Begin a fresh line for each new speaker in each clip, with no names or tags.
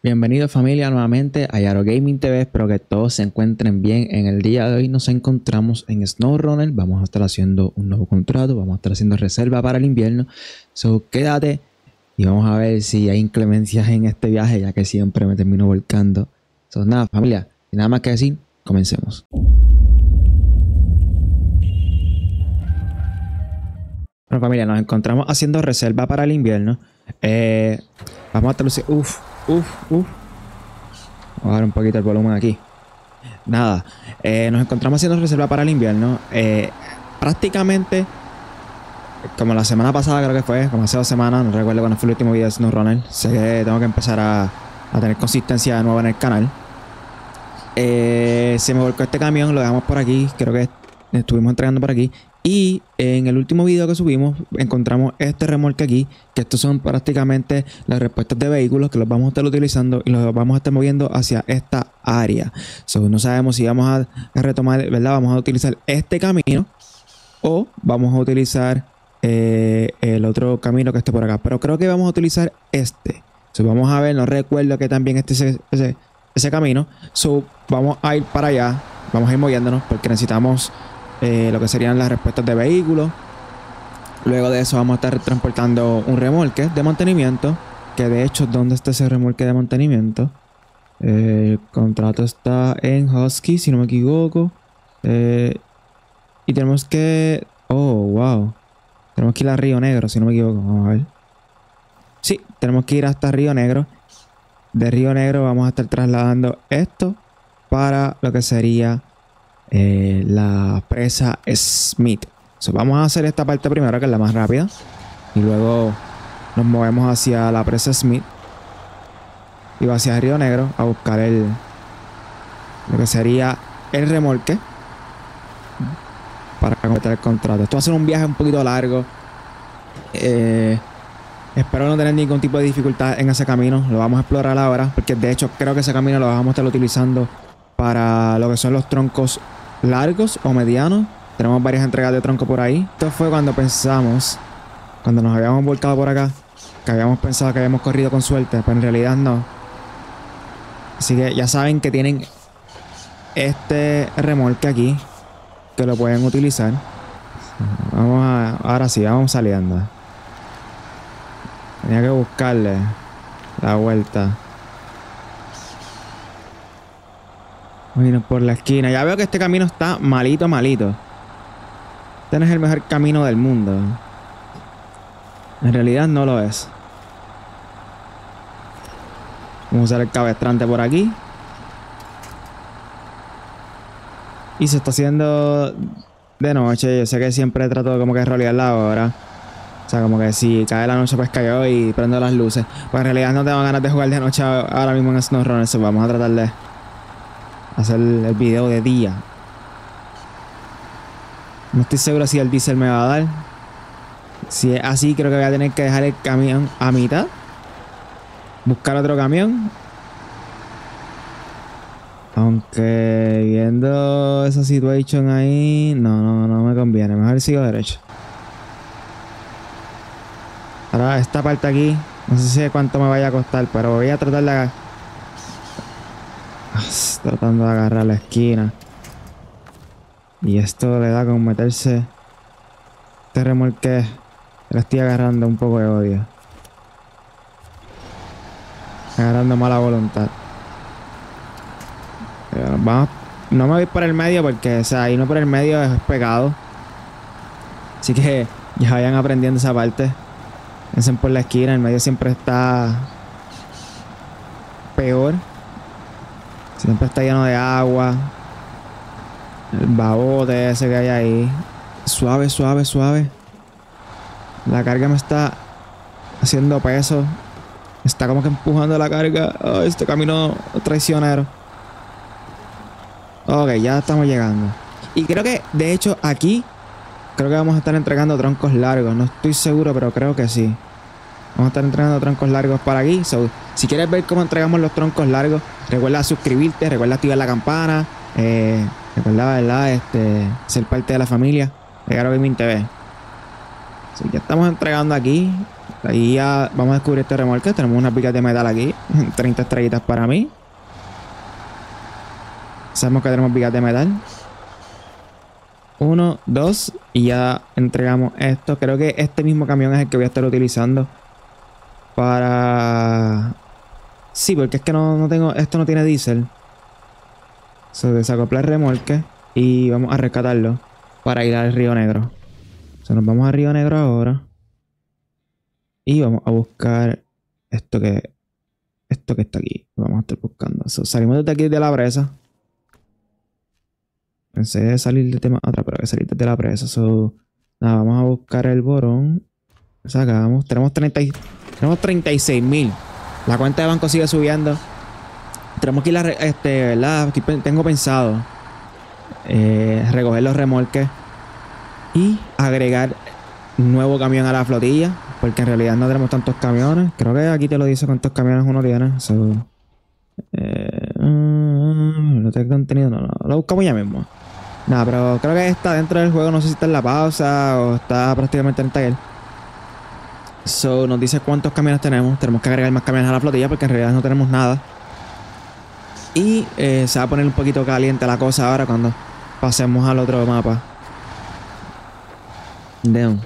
Bienvenidos familia nuevamente a Yaro Gaming TV, espero que todos se encuentren bien. En el día de hoy nos encontramos en SnowRunner, vamos a estar haciendo un nuevo contrato, vamos a estar haciendo reserva para el invierno. So quédate y vamos a ver si hay inclemencias en este viaje, ya que siempre me termino volcando. So nada familia, sin nada más que decir, comencemos. Bueno familia, nos encontramos haciendo reserva para el invierno. Vamos a estar... Vamos a bajar un poquito el volumen aquí. Nada, nos encontramos haciendo reserva para el invierno. Prácticamente como la semana pasada, creo que fue, como hace 2 semanas, no recuerdo cuándo fue el último video de SnowRunner. Sé que tengo que empezar a tener consistencia de nuevo en el canal. Se me volcó este camión, lo dejamos por aquí. Creo que estuvimos entregando por aquí. Y en el último video que subimos encontramos este remolque aquí, que estos son prácticamente las respuestas de vehículos que los vamos a estar utilizando y los vamos a estar moviendo hacia esta área. So, no sabemos si vamos a retomar, ¿verdad? Vamos a utilizar este camino o vamos a utilizar el otro camino que esté por acá. Pero creo que vamos a utilizar este. So, vamos a ver, no recuerdo que también ese camino. So, vamos a ir para allá, vamos a ir moviéndonos porque necesitamos... lo que serían las respuestas de vehículos. Luego de eso vamos a estar transportando un remolque de mantenimiento, que de hecho, ¿dónde está ese remolque de mantenimiento? El contrato está en Husky, si no me equivoco. Y tenemos que... Oh, wow. Tenemos que ir a Río Negro, si no me equivoco. Vamos a ver. Sí, tenemos que ir hasta Río Negro. De Río Negro vamos a estar trasladando esto para lo que sería... la presa Smith. So, vamos a hacer esta parte primero, que es la más rápida, y luego nos movemos hacia la presa Smith y hacia Río Negro a buscar lo que sería el remolque para completar el contrato. Esto va a ser un viaje un poquito largo. Espero no tener ningún tipo de dificultad en ese camino. Lo vamos a explorar ahora, porque de hecho creo que ese camino lo vamos a estar utilizando para lo que son los troncos largos o medianos. Tenemos varias entregas de tronco por ahí. Esto fue cuando pensamos, cuando nos habíamos volcado por acá, que habíamos pensado que habíamos corrido con suerte, pero en realidad no. Así que ya saben que tienen este remolque aquí, que lo pueden utilizar. Ahora sí, vamos saliendo. Tenía que buscarle la vuelta. Bueno, por la esquina. Ya veo que este camino está malito. Este no es el mejor camino del mundo. En realidad no lo es. Vamos a usar el cabestrante por aquí. Y se está haciendo de noche. Yo sé que siempre trato de como que rolear la hora. O sea, como que si cae la noche pues cayó y prendo las luces. Pues en realidad no tengo ganas de jugar de noche ahora mismo en SnowRunner. So vamos a tratar de hacer el video de día. No estoy seguro si el diésel me va a dar. Si es así, creo que voy a tener que dejar el camión a mitad, buscar otro camión. Aunque viendo esa situación ahí, no me conviene. Mejor sigo derecho. Ahora esta parte aquí, no sé cuánto me vaya a costar, pero voy a tratar de... Tratando de agarrar la esquina. Y esto le da con meterse. Este remolque le estoy agarrando un poco de odio. Agarrando mala voluntad. Vamos. No me voy por el medio porque, o sea, irme por el medio es pecado. Así que ya vayan aprendiendo esa parte. Piensen por la esquina, el medio siempre está peor. Siempre está lleno de agua. El babote ese que hay ahí. Suave. La carga me está haciendo peso. Está como que empujando la carga. Oh, este camino traicionero. Ok, ya estamos llegando. Y creo que, de hecho, aquí creo que vamos a estar entregando troncos largos. No estoy seguro, pero creo que sí. Vamos a estar entregando troncos largos para aquí. So, si quieres ver cómo entregamos los troncos largos, recuerda suscribirte, recuerda activar la campana. Recuerda, ¿verdad? Ser parte de la familia de Yaro Gaming TV. So, ya estamos entregando aquí. Ahí ya vamos a descubrir este remolque. Tenemos unas vigas de metal aquí. 30 estrellitas para mí. Sabemos que tenemos vigas de metal. 1, 2. Y ya entregamos esto. Creo que este mismo camión es el que voy a estar utilizando para... Sí, porque es que no tengo... Esto no tiene diésel. Se desacopla el remolque y vamos a rescatarlo para ir al Río Negro. Nos vamos a Río Negro ahora. Y vamos a buscar esto que está aquí. Lo vamos a estar buscando. Salimos desde aquí de la presa. Pensé de salir del tema atrás, pero hay que salir desde la presa. Nada, vamos a buscar el borón. Sacamos. Tenemos 36,000. La cuenta de banco sigue subiendo. Tenemos que ir a... ¿verdad? Aquí tengo pensado recoger los remolques y agregar un nuevo camión a la flotilla, porque en realidad no tenemos tantos camiones. Creo que aquí te lo dice cuántos camiones uno tiene. No tengo contenido, no, lo buscamos ya mismo. Nada, pero creo que está dentro del juego. No sé si está en la pausa o está prácticamente en el taller. Nos dice cuántos camiones tenemos. Tenemos que agregar más camiones a la flotilla porque en realidad no tenemos nada. Y se va a poner un poquito caliente la cosa ahora cuando pasemos al otro mapa. Damn.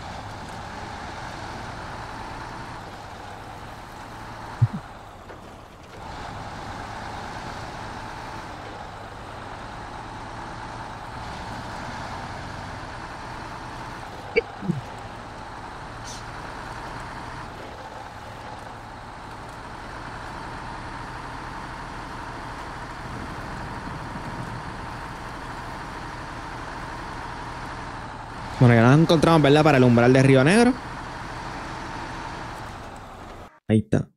Bueno, ya nos encontramos, ¿verdad? Para el umbral de Río Negro. Ahí está.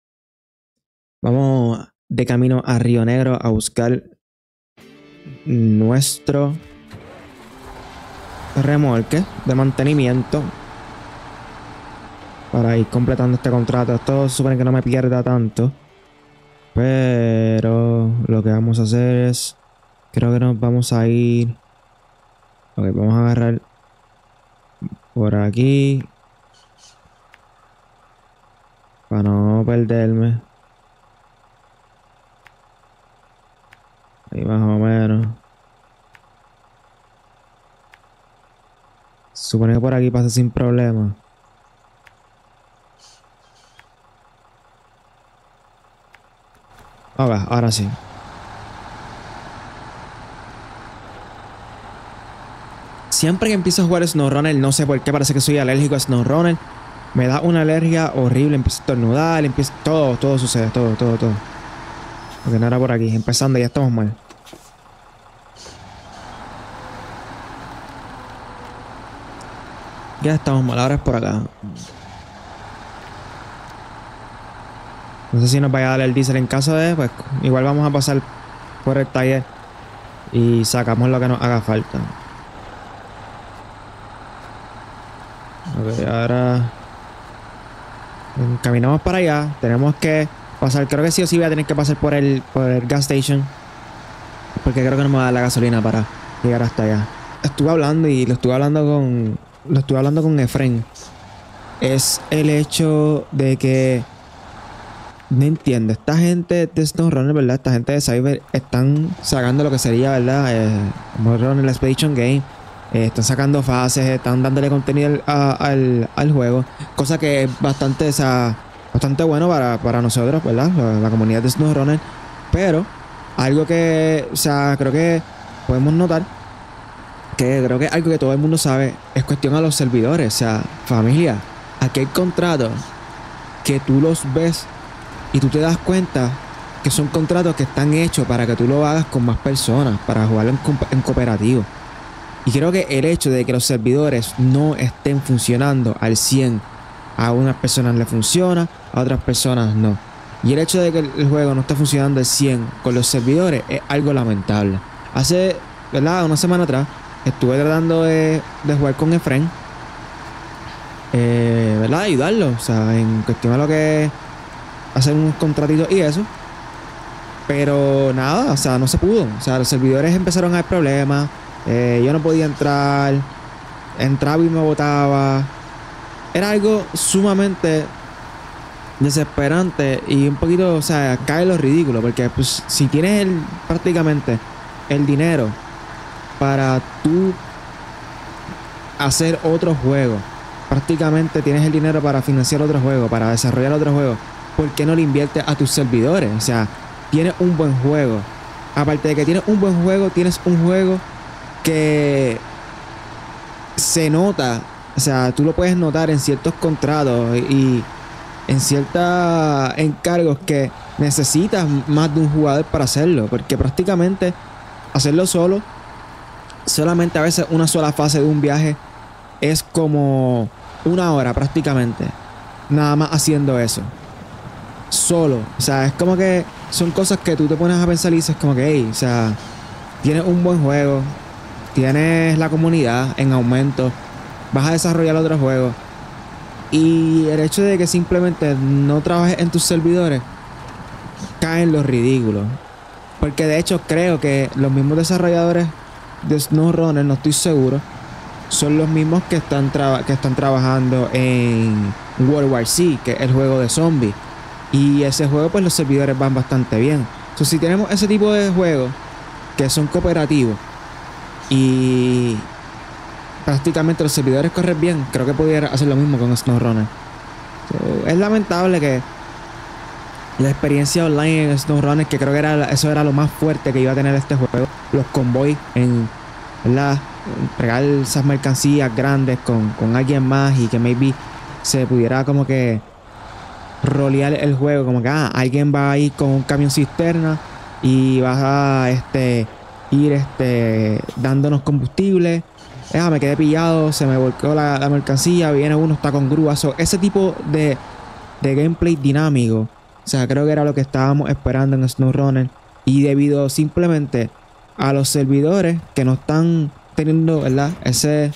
Vamos de camino a Río Negro a buscar nuestro remolque de mantenimiento para ir completando este contrato. Esto supone que no me pierda tanto, pero lo que vamos a hacer es... Creo que nos vamos a ir... Ok, vamos a agarrar por aquí para no perderme. Ahí más o menos. Supone que por aquí pasa sin problema. Ok, ahora sí. Siempre que empiezo a jugar SnowRunner, no sé por qué, parece que soy alérgico a SnowRunner. Me da una alergia horrible, empiezo a estornudar, todo sucede, todo. Porque no era por aquí, empezando ya estamos mal. Ya estamos mal, ahora es por acá. No sé si nos vaya a dar el diésel en caso de... Pues igual vamos a pasar por el taller y sacamos lo que nos haga falta. Ok, ahora... Caminamos para allá. Tenemos que pasar... Creo que sí o sí voy a tener que pasar por el gas station. Porque creo que no me va a dar la gasolina para llegar hasta allá. Estuve hablando y lo estuve hablando con Efren. Es el hecho de que... No entiendo. Esta gente de SnowRunner, ¿verdad? Esta gente de Cyber están sacando lo que sería, ¿verdad? SnowRunner Expedition Game. Están sacando fases, están dándole contenido al juego. Cosa que es bastante bueno para nosotros, ¿verdad? La comunidad de SnowRunner. Pero algo que, o sea, creo que podemos notar, que creo que algo que todo el mundo sabe, es cuestión a los servidores. O sea, familia, aquí hay contratos que tú los ves y tú te das cuenta que son contratos que están hechos para que tú lo hagas con más personas, para jugarlo en cooperativo. Y creo que el hecho de que los servidores no estén funcionando al 100, a unas personas le funciona, a otras personas no. Y el hecho de que el juego no esté funcionando al 100 con los servidores es algo lamentable. Hace, ¿verdad? Una semana atrás estuve tratando de jugar con Efren, ¿verdad? Ayudarlo, o sea, en cuestión a lo que hacer unos contratitos y eso. Pero nada, o sea, no se pudo. O sea, los servidores empezaron a haber problemas. Yo no podía entrar. Entraba y me botaba. era algo sumamente desesperante y un poquito, o sea, cae en lo ridículo, porque pues si tienes prácticamente el dinero para tú hacer otro juego, prácticamente tienes el dinero para financiar otro juego, para desarrollar otro juego, ¿por qué no le inviertes a tus servidores? O sea, tienes un buen juego. Aparte de que tienes un buen juego, tienes un juego que se nota, o sea, tú lo puedes notar en ciertos contratos y en ciertos encargos que necesitas más de un jugador para hacerlo, porque prácticamente hacerlo solo, solamente a veces una sola fase de un viaje es como una hora prácticamente, nada más haciendo eso solo. O sea, es como que son cosas que tú te pones a pensar y dices como que, hey, o sea, tienes un buen juego, tienes la comunidad en aumento, vas a desarrollar otro juego, y el hecho de que simplemente no trabajes en tus servidores cae en lo ridículo. Porque de hecho creo que los mismos desarrolladores de SnowRunner, no estoy seguro, son los mismos que están trabajando en World War Z, que es el juego de zombies. Y ese juego, pues los servidores van bastante bien. Entonces, si tenemos ese tipo de juegos que son cooperativos y prácticamente los servidores corren bien, creo que pudiera hacer lo mismo con SnowRunner. Es lamentable que la experiencia online en SnowRunner, que creo que eso era lo más fuerte que iba a tener este juego, los convoys en, ¿verdad?, entregar esas mercancías grandes con alguien más y que maybe se pudiera como que rolear el juego, como que alguien va a ir con un camión cisterna y vas a ir dándonos combustible. Me quedé pillado, se me volcó la mercancía, viene uno, está con grúas. Ese tipo de gameplay dinámico, o sea, creo que era lo que estábamos esperando en SnowRunner. Y debido simplemente a los servidores que no están teniendo, ¿verdad?, esa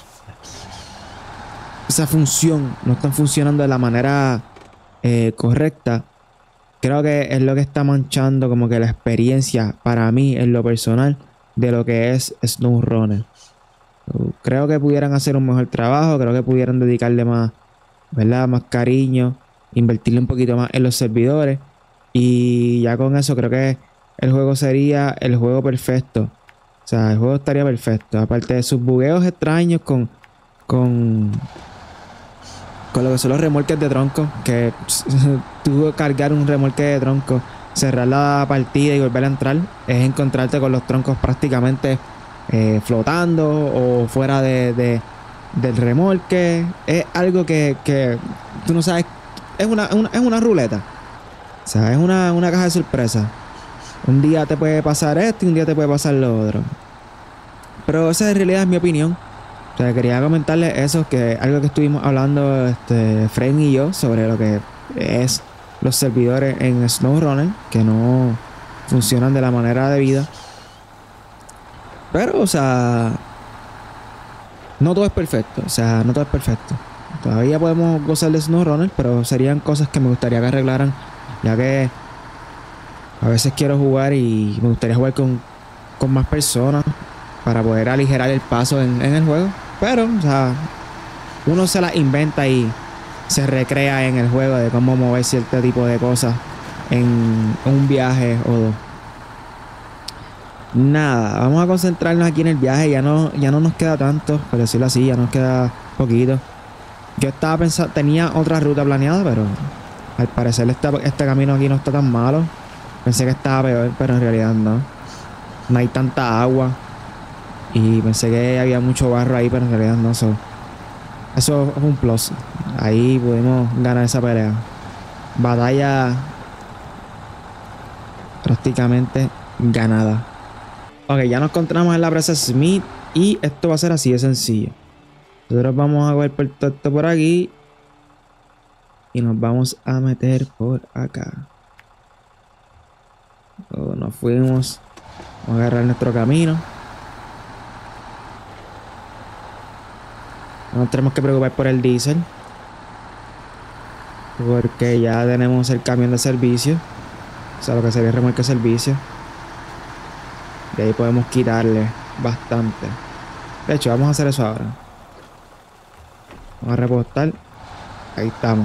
función, no están funcionando de la manera correcta, creo que es lo que está manchando como que la experiencia para mí en lo personal de lo que es SnowRunner. Creo que pudieran hacer un mejor trabajo, creo que pudieran dedicarle más, ¿verdad?, más cariño, invertirle un poquito más en los servidores, y ya con eso creo que el juego sería el juego perfecto. O sea, el juego estaría perfecto. Aparte de sus bugueos extraños con lo que son los remolques de tronco, que tuvo que cargar un remolque de tronco, cerrar la partida y volver a entrar, es encontrarte con los troncos prácticamente flotando o fuera del remolque. Es algo que tú no sabes, es una ruleta. O sea, es una caja de sorpresa. Un día te puede pasar esto y un día te puede pasar lo otro. Pero esa en realidad es mi opinión. O sea, quería comentarles eso, que algo que estuvimos hablando Fred y yo sobre lo que es los servidores en SnowRunner, que no funcionan de la manera debida. Pero, o sea, no todo es perfecto. O sea, no todo es perfecto. Todavía podemos gozar de SnowRunner, pero serían cosas que me gustaría que arreglaran, ya que a veces quiero jugar y me gustaría jugar con más personas para poder aligerar el paso en el juego. Pero, o sea, uno se las inventa y se recrea en el juego de cómo mover cierto tipo de cosas en un viaje o dos. Nada, vamos a concentrarnos aquí en el viaje. Ya no nos queda tanto, por decirlo así, ya nos queda poquito. Yo estaba pensando, tenía otra ruta planeada, pero al parecer este camino aquí no está tan malo. Pensé que estaba peor, pero en realidad no. No hay tanta agua. Y pensé que había mucho barro ahí, pero en realidad no. Eso es un plus. Ahí pudimos ganar esa pelea. Batalla prácticamente ganada. Ok, ya nos encontramos en la presa Smith y esto va a ser así de sencillo. Nosotros vamos a ver por todo esto por aquí y nos vamos a meter por acá. Nos fuimos. Vamos a agarrar nuestro camino. No nos tenemos que preocupar por el diésel, porque ya tenemos el camión de servicio. O sea, lo que sería el remolque de servicio. De ahí podemos quitarle bastante. De hecho, vamos a hacer eso ahora. Vamos a repostar. Ahí estamos.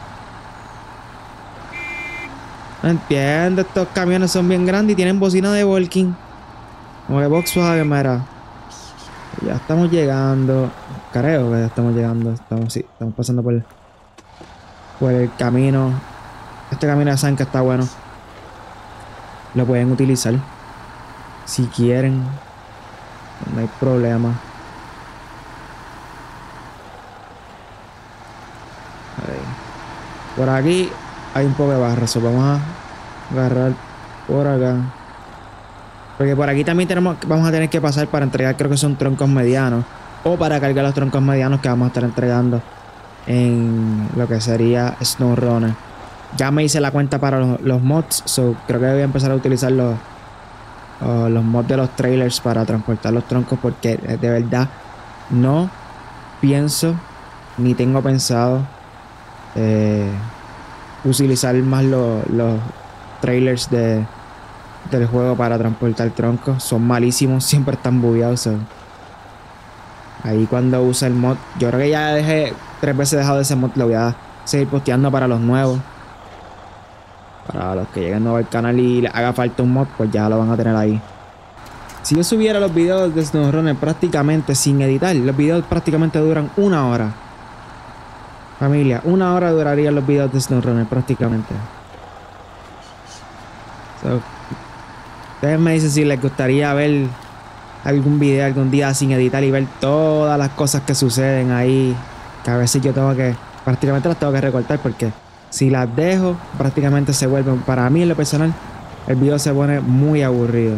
No entiendo, estos camiones son bien grandes y tienen bocina de Volkswagen. Como que Volkswagen, mira. Ya estamos llegando. Creo que ya estamos llegando. Estamos pasando por el camino. Este camino ya saben que está bueno. Lo pueden utilizar si quieren. No hay problema. Por aquí hay un poco de barro. Vamos a agarrar por acá. Porque por aquí también vamos a tener que pasar para entregar, creo que son troncos medianos. O para cargar los troncos medianos que vamos a estar entregando en lo que sería SnowRunner. Ya me hice la cuenta para los mods. So creo que voy a empezar a utilizar los mods de los trailers para transportar los troncos. Porque de verdad no pienso ni tengo pensado utilizar más los trailers del juego para transportar troncos. Son malísimos, siempre están bugueados. Ahí cuando use el mod, yo creo que ya dejé 3 veces dejado ese mod. Lo voy a seguir posteando para los nuevos. Para los que lleguen nuevos al canal y les haga falta un mod, pues ya lo van a tener ahí. Si yo subiera los videos de SnowRunner prácticamente sin editar, los videos prácticamente duran 1 hora. Familia, 1 hora durarían los videos de SnowRunner prácticamente. Ustedes me dicen si les gustaría ver algún video algún día sin editar y ver todas las cosas que suceden ahí. Que a veces yo prácticamente las tengo que recortar, porque si las dejo, prácticamente se vuelven, para mí en lo personal, el video se pone muy aburrido.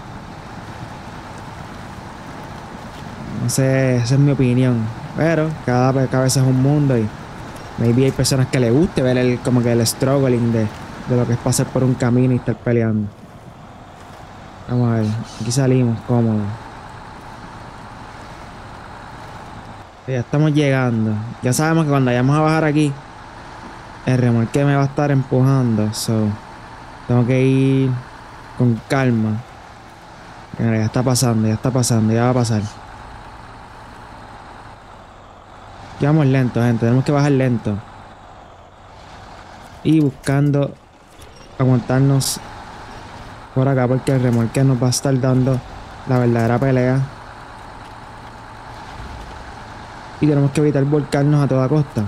No sé, esa es mi opinión. Pero cada vez es un mundo y maybe hay personas que les guste ver como que el struggling de lo que es pasar por un camino y estar peleando. Vamos a ver, aquí salimos cómodos. Ya estamos llegando. Ya sabemos que cuando vayamos a bajar aquí, el remolque me va a estar empujando. So, tengo que ir con calma. Mira, ya está pasando, ya va a pasar. Ya vamos lento, gente. Tenemos que bajar lento. Y buscando aguantarnos por acá, porque el remolque nos va a estar dando la verdadera pelea. Y tenemos que evitar volcarnos a toda costa,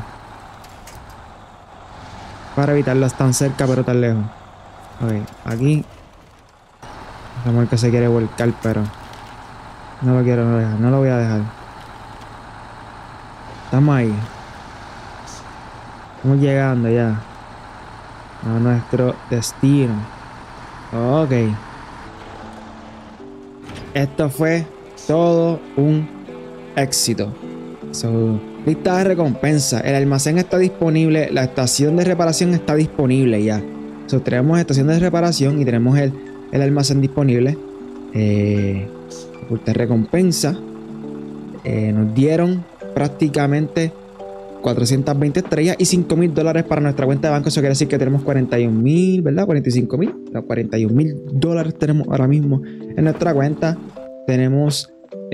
para evitarlos tan cerca pero tan lejos. Ok, aquí el remolque se quiere volcar, pero no lo quiero dejar, no lo voy a dejar. Estamos ahí. Estamos llegando ya a nuestro destino. Ok. Esto fue todo un éxito. Lista de recompensa. El almacén está disponible. La estación de reparación está disponible ya. Tenemos estación de reparación y tenemos el almacén disponible. Por recompensa. Nos dieron prácticamente 420 estrellas y $5,000 para nuestra cuenta de banco. Eso quiere decir que tenemos 41,000, ¿verdad? 45,000. No, $41,000 tenemos ahora mismo en nuestra cuenta. Tenemos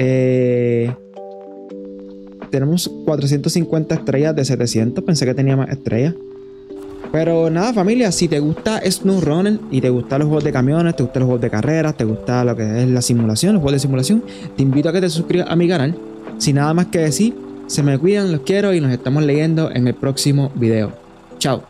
450 estrellas de 700. Pensé que tenía más estrellas. Pero nada, familia, si te gusta SnowRunner y te gustan los juegos de camiones, te gustan los juegos de carreras, te gusta lo que es la simulación, los juegos de simulación, te invito a que te suscribas a mi canal. Sin nada más que decir, se me cuidan, los quiero y nos estamos leyendo en el próximo video. Chao.